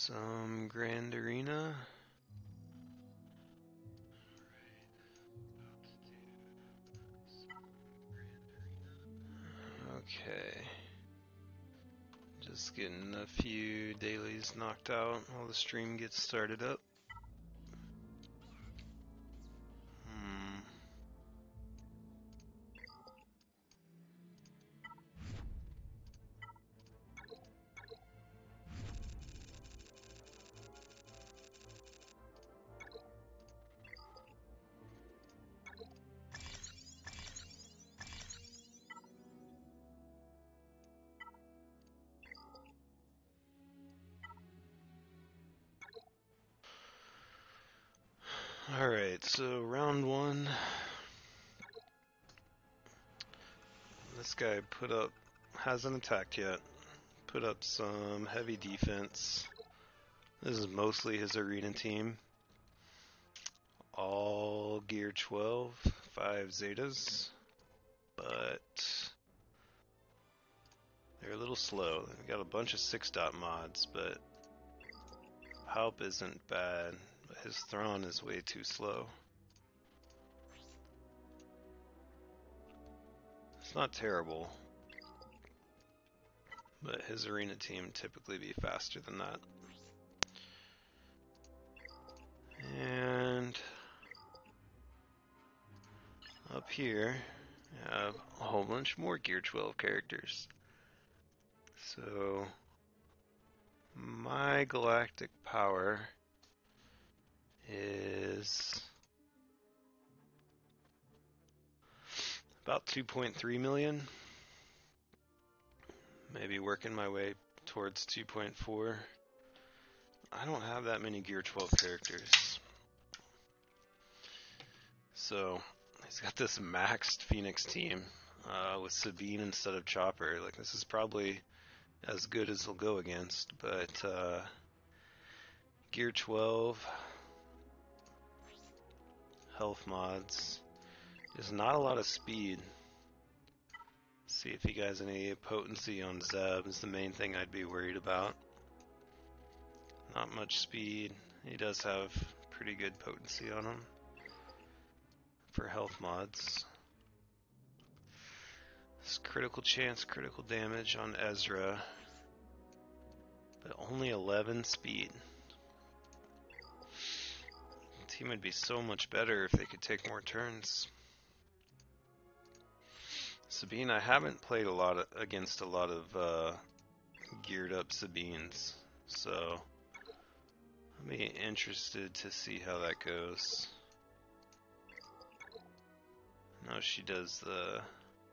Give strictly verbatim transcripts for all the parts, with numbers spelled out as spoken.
Some Grand Arena. Okay. Just getting a few dailies knocked out while the stream gets started up. Hmm. Alright, so round one. This guy put up, hasn't attacked yet, put up some heavy defense. This is mostly his arena team. All gear twelve, five Zetas, but they're a little slow. They've got a bunch of six dot mods, but Halp isn't bad, but his Thrawn is way too slow. It's not terrible, but his arena team typically be faster than that. And up here, we have a whole bunch more Gear twelve characters. So, my galactic power is about two point three million. Maybe working my way towards two point four. I don't have that many Gear twelve characters. So, he's got this maxed Phoenix team uh, with Sabine instead of Chopper. Like, this is probably as good as he'll go against, but uh, Gear twelve, health mods, there's not a lot of speed. See if he has any potency on Zeb is the main thing I'd be worried about. Not much speed. He does have pretty good potency on him for health mods. This critical chance, critical damage on Ezra, but only eleven speed. The team would be so much better if they could take more turns. Sabine, I haven't played a lot of, against a lot of uh, geared up Sabines, so I'll be interested to see how that goes. I know she does the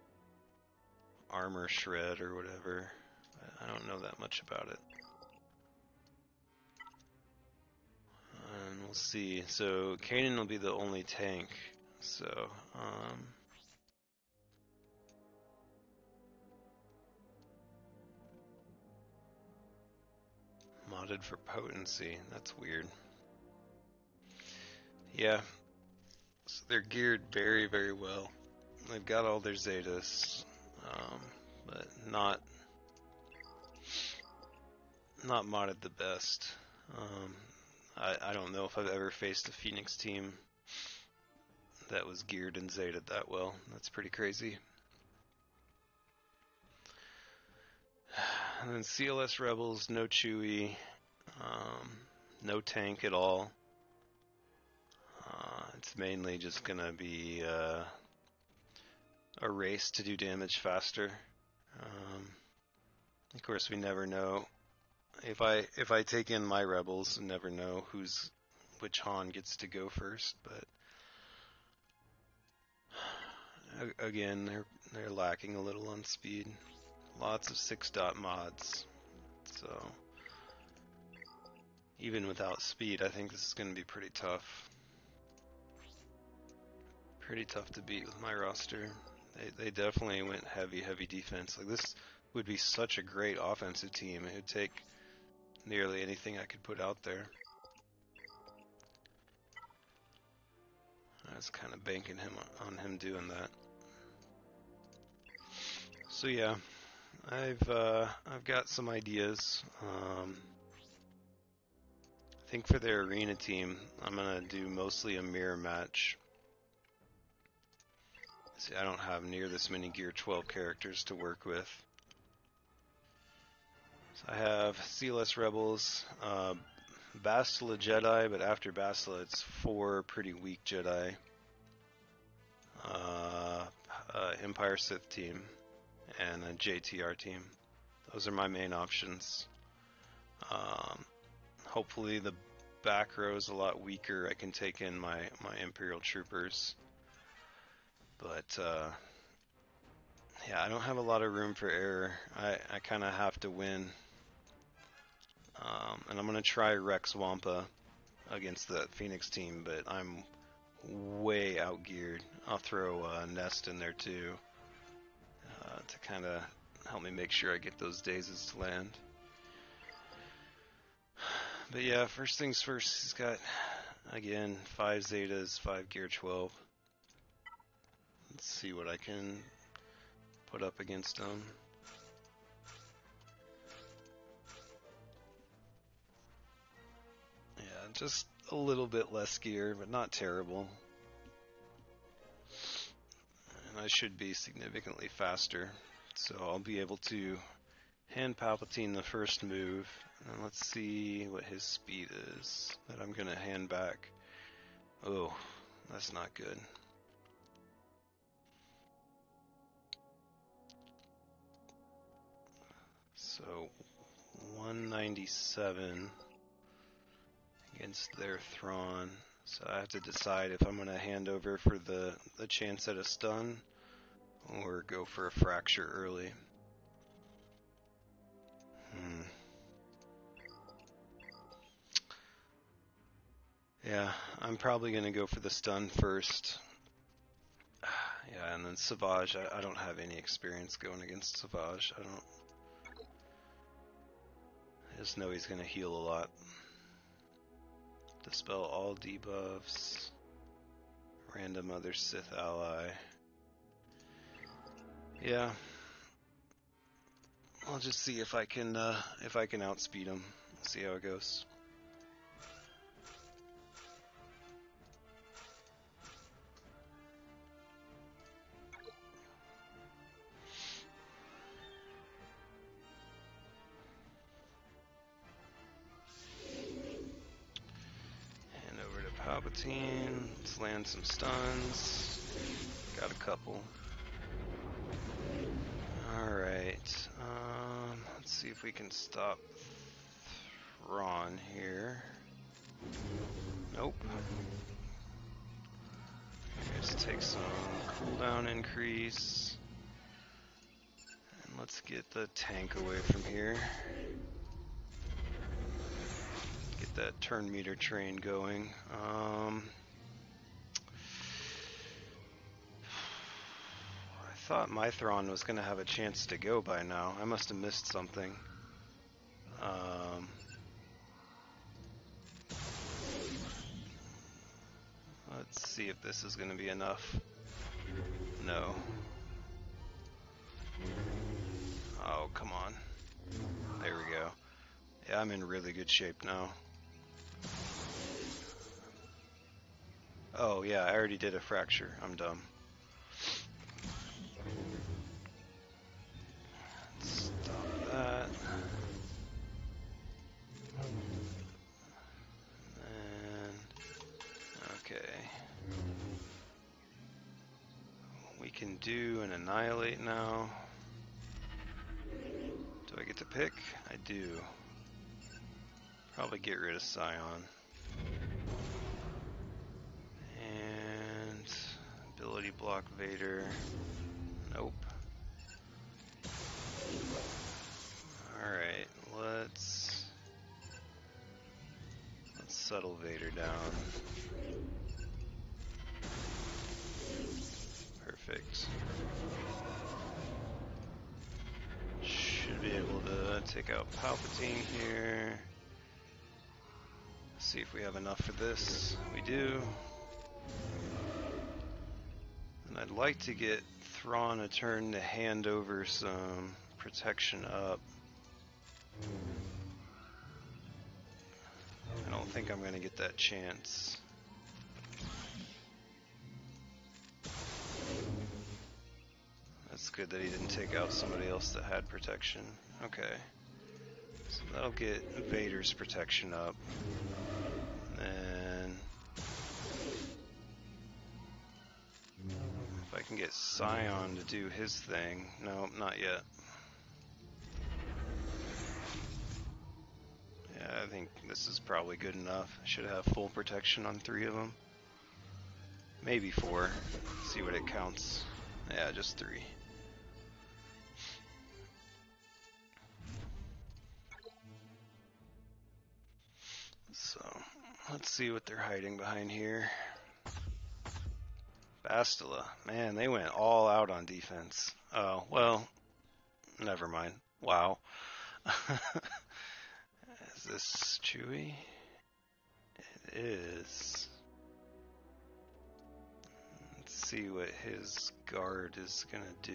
armor shred or whatever. I don't know that much about it. And we'll see. So Kanan will be the only tank. So, um... modded for potency. That's weird. Yeah. So they're geared very, very well. They've got all their Zetas, um, but not not modded the best. Um, I, I don't know if I've ever faced a Phoenix team that was geared and Zeted that well. That's pretty crazy. And then C L S Rebels, no Chewie, um, no tank at all. Uh, it's mainly just gonna be uh, a race to do damage faster. Um, of course, we never know. If I if I take in my rebels, I never know who's which Han gets to go first. But again, they're they're lacking a little on speed. Lots of six dot mods, so even without speed, I think this is going to be pretty tough. Pretty tough to beat with my roster. They they definitely went heavy heavy defense. Like, this would be such a great offensive team. It would take nearly anything I could put out there. I was kind of banking him on him doing that. So yeah, I've uh, I've got some ideas. Um, I think for their arena team, I'm gonna do mostly a mirror match. See, I don't have near this many Gear twelve characters to work with. So I have C L S Rebels, uh, Bastila Jedi, but after Bastila it's four pretty weak Jedi. Uh, uh, Empire Sith team, and a J T R team. Those are my main options. Um, hopefully the back row is a lot weaker. I can take in my, my Imperial troopers. But, uh, yeah, I don't have a lot of room for error. I, I kind of have to win. Um, and I'm going to try Rex Wampa against the Phoenix team, but I'm way outgeared. I'll throw uh, Nest in there too uh, to kind of help me make sure I get those dazes to land. But yeah, first things first, he's got, again, five Zetas, five Gear twelve. Let's see what I can put up against him. Yeah, just a little bit less gear, but not terrible. And I should be significantly faster, so I'll be able to hand Palpatine the first move. And let's see what his speed is that I'm going to hand back. Oh, that's not good. So, one ninety-seven against their Thrawn. So I have to decide if I'm going to hand over for the, the chance at a stun or go for a fracture early. Hmm. Yeah, I'm probably going to go for the stun first. Yeah, and then Savage, I, I don't have any experience going against Savage. I don't... I just know he's going to heal a lot. Dispel all debuffs. Random other Sith ally. Yeah. I'll just see if I can, uh, if I can outspeed him. See how it goes. Hand over to Palpatine. Let's land some stuns. Got a couple. Alright. Um, let's see if we can stop Thrawn here. Nope. Let's take some cooldown increase. And let's get the tank away from here. Get that turn meter train going. Um, I thought my Thrawn was going to have a chance to go by now. I must have missed something. Um, let's see if this is going to be enough. No. Oh, come on. There we go. Yeah, I'm in really good shape now. Oh, yeah, I already did a fracture. I'm dumb. Stop that. And, okay. We can do an annihilate now. Do I get to pick? I do. Probably get rid of Scion. And ability block Vader. Nope. Alright, let's let's settle Vader down. Perfect. Should be able to take out Palpatine here. See if we have enough for this. We do. And I'd like to get Thrawn a turn to hand over some protection up. I don't don't think I'm gonna get that chance. That's good that he didn't take out somebody else that had protection. Okay. So that'll get Vader's protection up. And if I can get Scion to do his thing. No, not yet. Yeah, I think this is probably good enough. I should have full protection on three of them. Maybe four. See what it counts. Yeah, just three. So, let's see what they're hiding behind here. Bastila. Man, they went all out on defense. Oh, well, never mind. Wow. Is this Chewie? It is. Let's see what his guard is gonna do.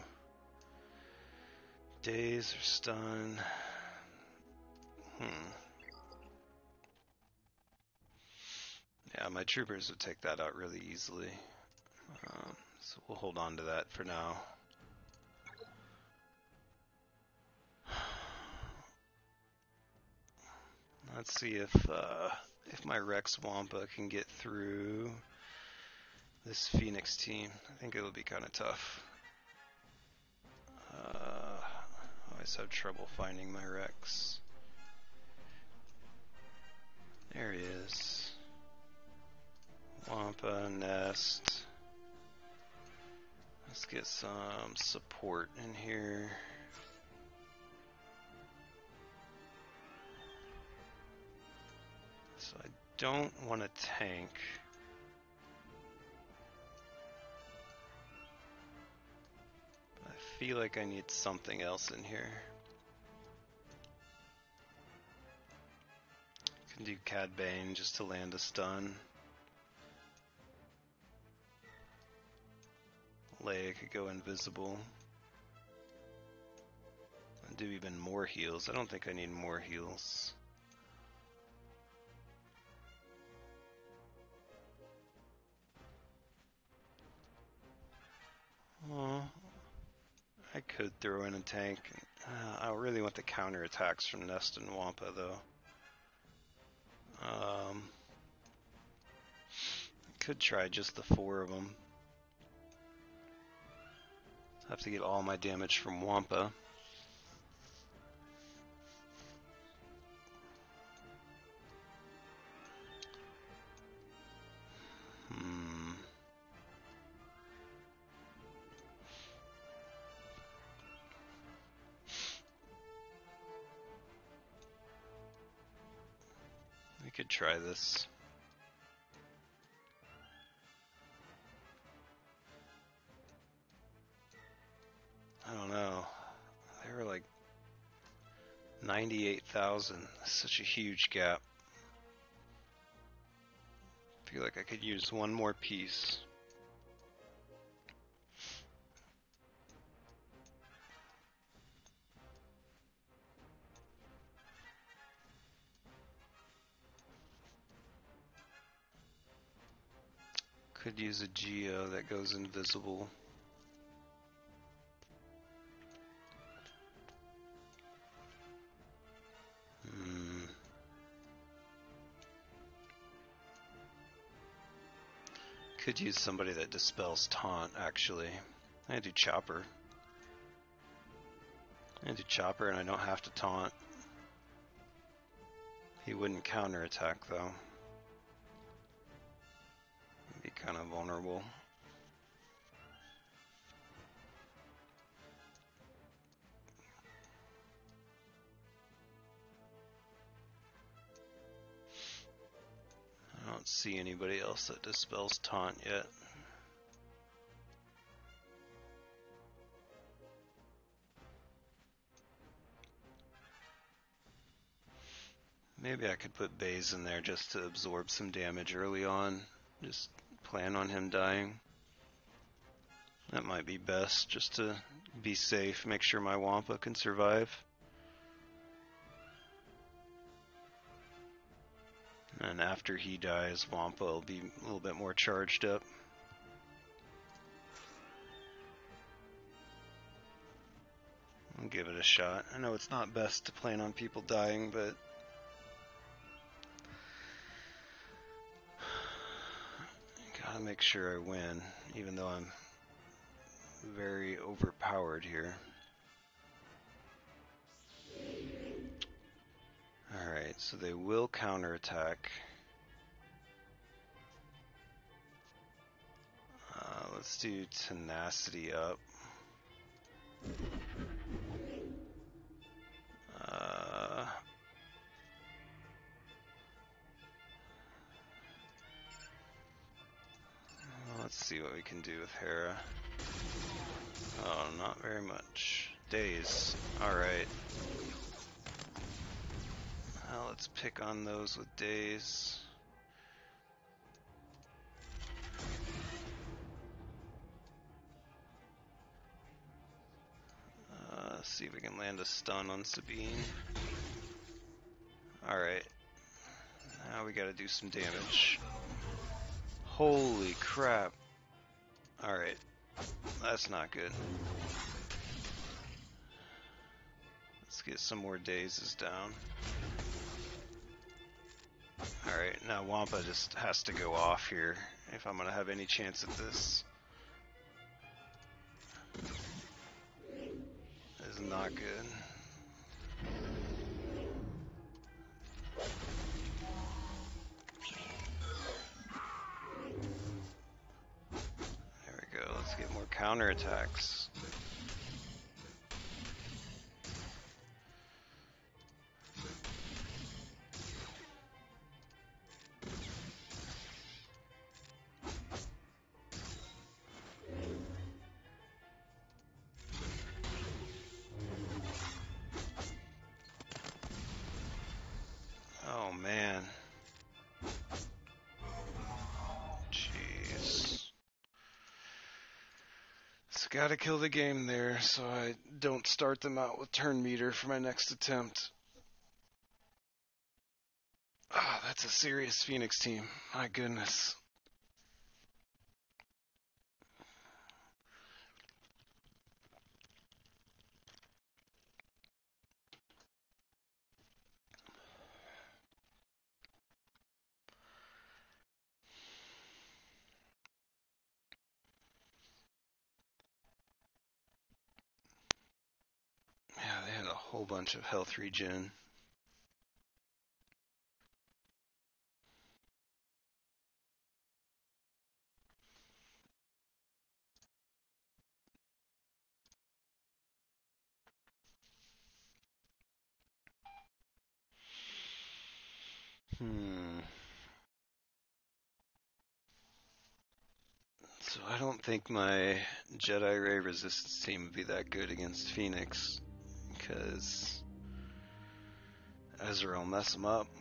Daze or stun. Hmm. Yeah, my troopers would take that out really easily. Um, so we'll hold on to that for now. Let's see if uh, if my Rex Wampa can get through this Phoenix team. I think it'll be kind of tough. Uh, I always have trouble finding my Rex. There he is. Wampa, Nest. Let's get some support in here. So I don't want to tank. But I feel like I need something else in here. Can do Cad Bane just to land a stun. Leia could go invisible. And do even more heals. I don't think I need more heals. Oh, I could throw in a tank. Uh, I really want the counterattacks from Nest and Wampa though. Um, could try just the four of them. Have to get all my damage from Wampa. Hmm. We could try this. I don't know. They were like ninety-eight thousand. Such a huge gap. I feel like I could use one more piece. Could use a Geo that goes invisible. Hmm. Could use somebody that dispels taunt, actually. I do Chopper. I do Chopper and I don't have to taunt. He wouldn't counterattack though. He'd be kind of vulnerable. I don't see anybody else that dispels taunt yet. Maybe I could put Baze in there just to absorb some damage early on. Just plan on him dying. That might be best, just to be safe, make sure my Wampa can survive. And after he dies, Wampa will be a little bit more charged up. I'll give it a shot. I know it's not best to plan on people dying, but gotta make sure I win, even though I'm very overpowered here. Alright, so they will counterattack. Uh, let's do tenacity up. Uh, let's see what we can do with Hera. Oh, not very much. Daze. Alright. Now let's pick on those with Daze. Uh, see if we can land a stun on Sabine. Alright. Now we gotta do some damage. Holy crap. Alright. That's not good. Let's get some more dazes down. Alright, now Wampa just has to go off here if I'm gonna have any chance at this. This is not good. There we go, let's get more counterattacks. Oh man. Jeez. It's gotta kill the game there so I don't start them out with turn meter for my next attempt. Ah, oh, that's a serious Phoenix team. My goodness. Yeah, they had a whole bunch of health regen. Hmm. So I don't think my Jedi Ray resistance team would be that good against Phoenix, because Ezra will mess them up.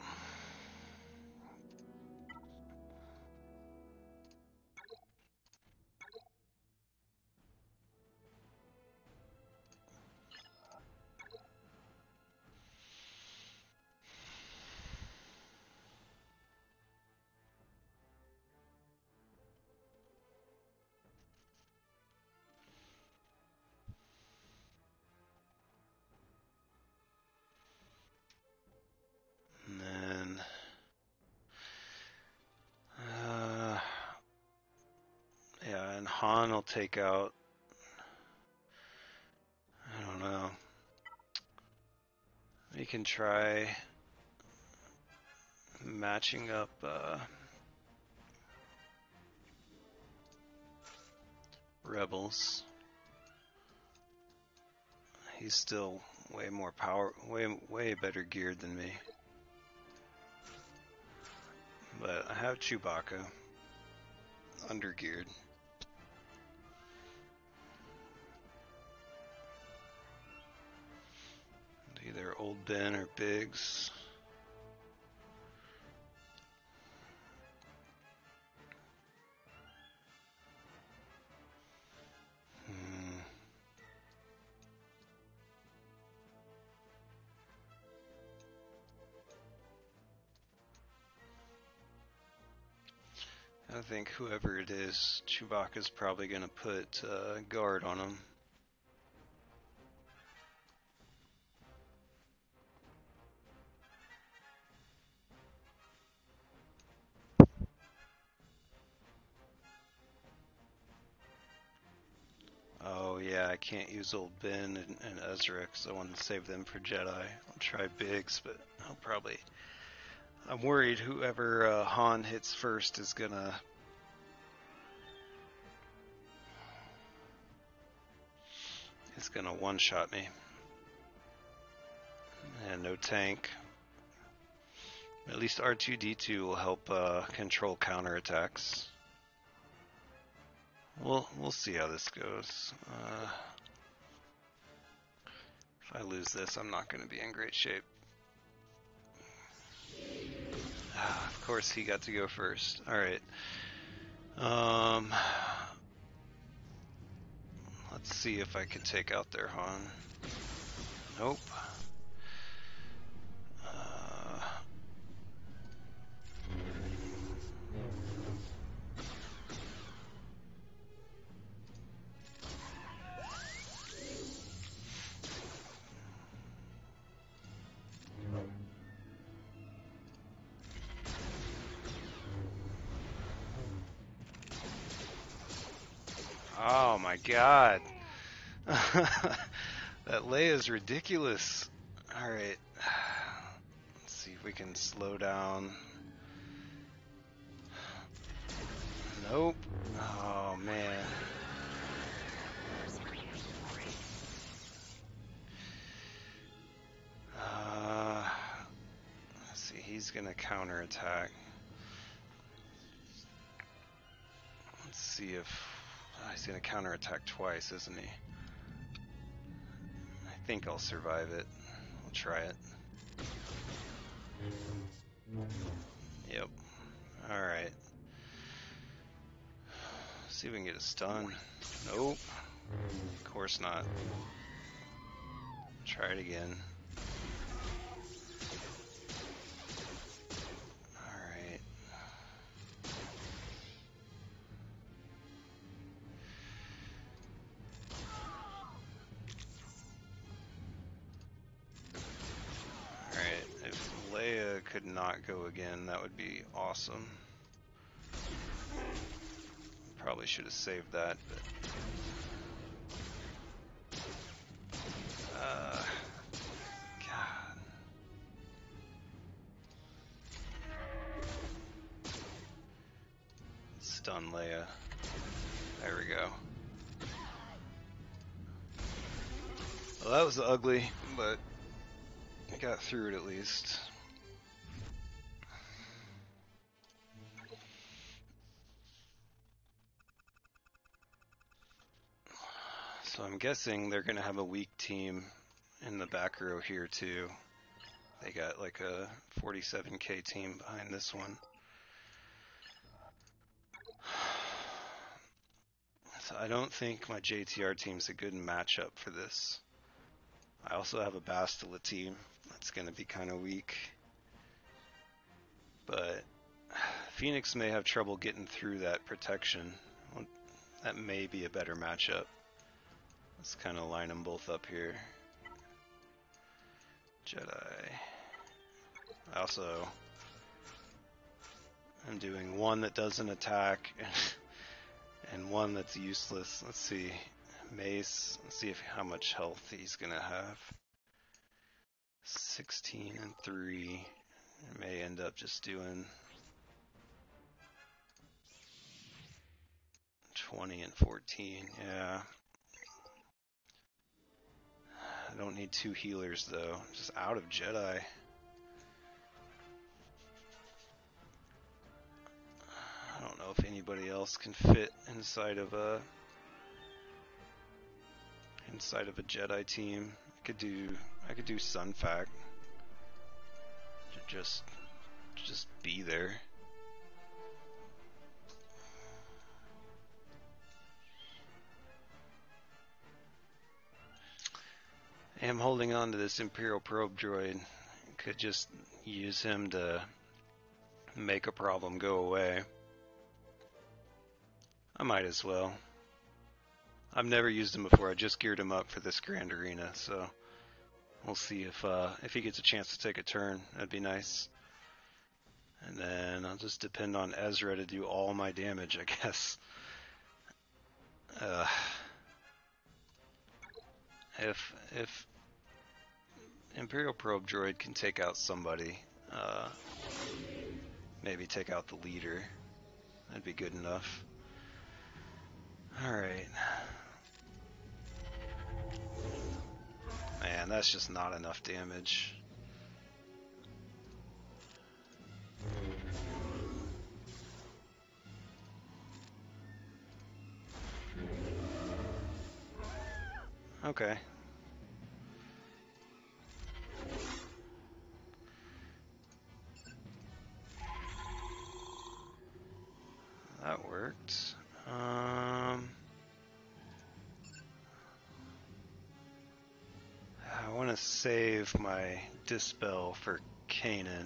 And then, uh, yeah, and Han will take out, I don't know, we can try matching up, uh, Rebels. He's still way more power, way, way better geared than me. But I have Chewbacca, undergeared. Either Old Ben or Biggs. Hmm. I think whoever it is, Chewbacca's probably gonna put uh, guard on him. Oh yeah, I can't use old Ben and, and Ezra because I want to save them for Jedi. I'll try Biggs, but I'll probably... I'm worried whoever uh, Han hits first is gonna... is gonna one-shot me. And no tank. At least R two D two will help uh, control counterattacks. We'll, we'll see how this goes. Uh, if I lose this, I'm not going to be in great shape. Ah, of course, he got to go first. Alright. Um, let's see if I can take out their Han. Nope. Uh, oh my god. That Leia's ridiculous. Alright. Let's see if we can slow down. Nope. Oh man. Uh, let's see, he's gonna counterattack. Let's see if oh, he's gonna counterattack twice, isn't he? I think I'll survive it. We'll try it. Yep. Alright. See if we can get a stun. Nope. Of course not. Try it again. Alright. Alright, if Leia could not go again, that would be awesome. Probably should have saved that, but... Uh, God. Stun Leia. There we go. Well, that was ugly, but I got through it at least. So I'm guessing they're going to have a weak team in the back row here too. They got like a forty-seven K team behind this one. So I don't think my J T R team's a good matchup for this. I also have a Bastila team that's going to be kind of weak. But Phoenix may have trouble getting through that protection. Well, that may be a better matchup. Let's kind of line them both up here. Jedi. I also am doing one that doesn't attack and one that's useless. Let's see. Mace. Let's see if how much health he's gonna have. sixteen and three. I may end up just doing twenty and fourteen. Yeah. I don't need two healers though. I'm just out of Jedi. I don't know if anybody else can fit inside of a inside of a Jedi team. I could do I could do Sun Fac. Just just be there. I'm holding on to this Imperial Probe droid. Could just use him to make a problem go away. I might as well. I've never used him before. I just geared him up for this Grand Arena, so we'll see if uh, if he gets a chance to take a turn. That'd be nice. And then I'll just depend on Ezra to do all my damage, I guess. Uh, if if Imperial Probe Droid can take out somebody, uh, maybe take out the leader, that'd be good enough. Alright. Man, that's just not enough damage. Okay. That worked. Um, I want to save my Dispel for Kanan.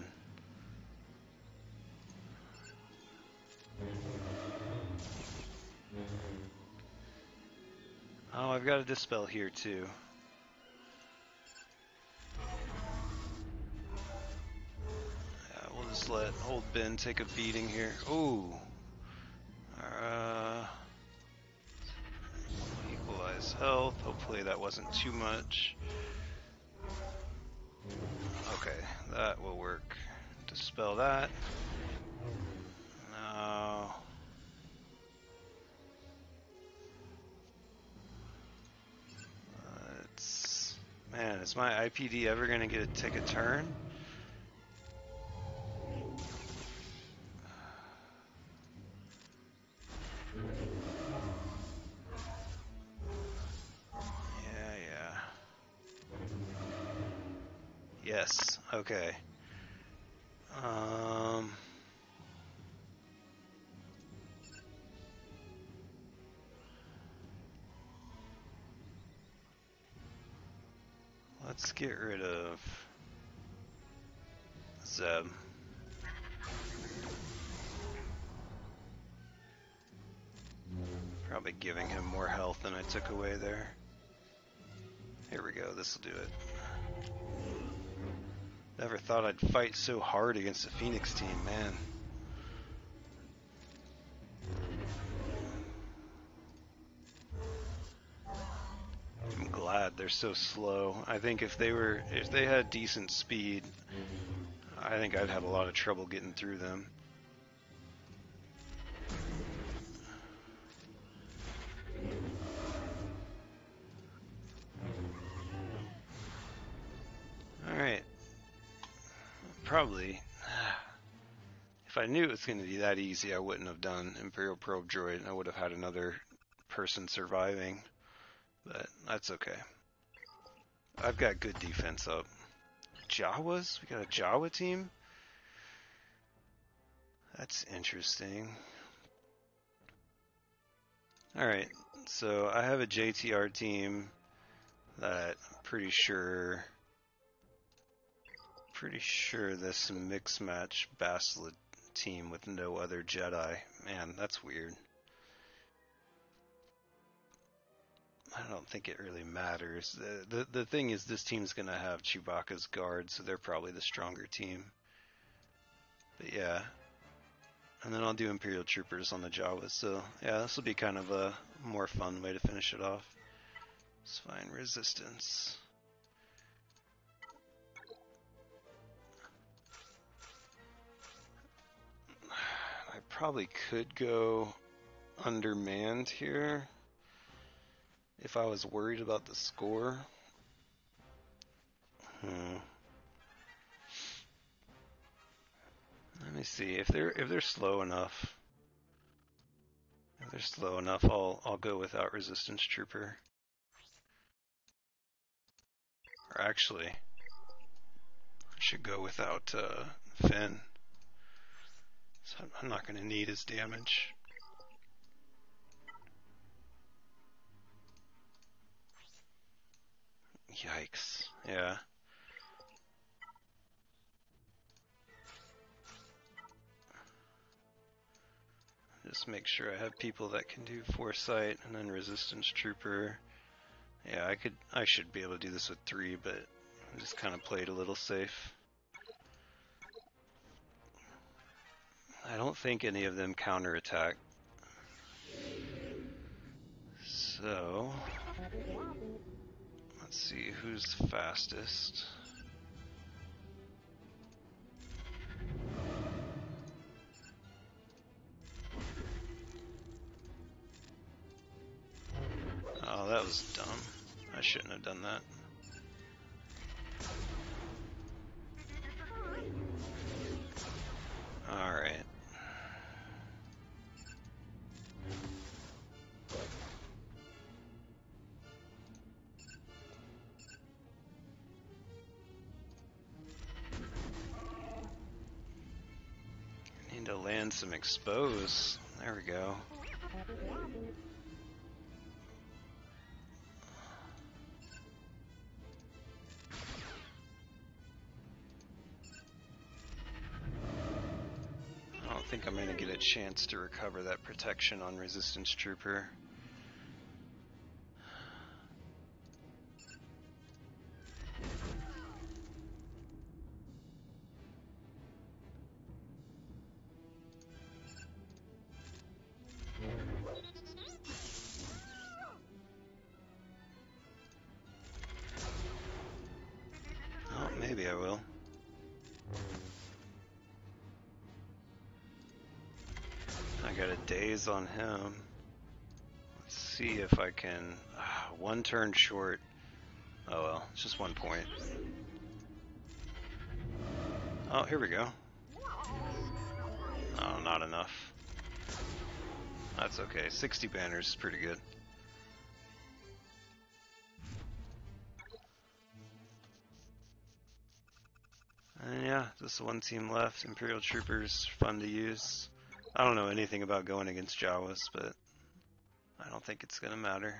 Oh, I've got a Dispel here too. Yeah, we'll just let old Ben take a beating here. Ooh. Uh, equalize health. Hopefully that wasn't too much. Okay, that will work. Dispel that. No. Uh, it's man, is my I P D ever gonna get to take a turn? Yeah, yeah. Yes. Okay. Um. Let's get rid of Zeb. Probably giving him more health than I took away there. Here we go, this'll do it. Never thought I'd fight so hard against the Phoenix team, man. I'm glad they're so slow. I think if they were, if they had decent speed, I think I'd have a lot of trouble getting through them. Alright. Probably. If I knew it was going to be that easy, I wouldn't have done Imperial Probe Droid. I would have had another person surviving. But that's okay. I've got good defense up. Jawas? We got a Jawa team? That's interesting. Alright, so I have a J T R team that I'm pretty sure pretty sure this mix match Bastila team with no other Jedi. Man, that's weird. I don't think it really matters. The, the the thing is, this team's gonna have Chewbacca's guard, so they're probably the stronger team. But yeah, and then I'll do Imperial Troopers on the Jawas. So yeah, this will be kind of a more fun way to finish it off. Let's find resistance. I probably could go undermanned here if I was worried about the score. Hmm. Let me see if they're if they're slow enough. If they're slow enough, I'll I'll go without resistance trooper. Or actually, I should go without uh, Finn. So I'm not going to need his damage. Yikes! Yeah. Just make sure I have people that can do Foresight and then Resistance Trooper. Yeah, I could, I should be able to do this with three, but I just kind of played a little safe. I don't think any of them counterattack. So, let's see who's fastest. Oh, that was dumb. I shouldn't have done that. Alright. Need to land some expose. There we go. I don't think I'm going to get a chance to recover that protection on Resistance Trooper. Oh, maybe I will. I got a daze on him. Let's see if I can... Ah, one turn short. Oh well, it's just one point. Oh, here we go. Oh, not enough. That's okay. sixty banners is pretty good. And yeah, just one team left. Imperial Troopers, fun to use. I don't know anything about going against Jawas, but I don't think it's gonna matter.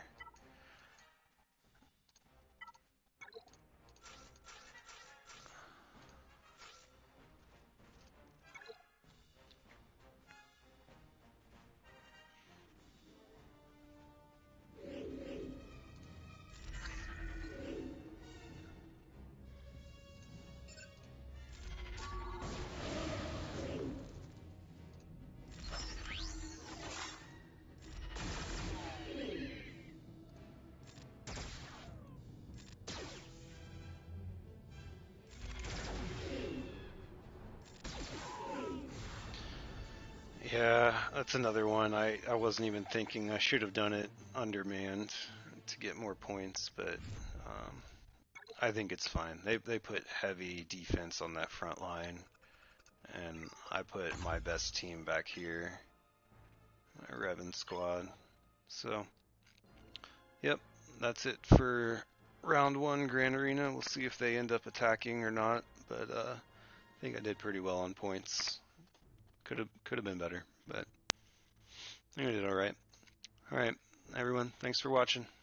Yeah, that's another one. I, I wasn't even thinking. I should have done it undermanned to get more points, but um, I think it's fine. They they put heavy defense on that front line, and I put my best team back here, my Revan squad. So, yep, that's it for round one Grand Arena. We'll see if they end up attacking or not, but uh, I think I did pretty well on points. Could have could have been better, but I think I did all right. All right, everyone, thanks for watching.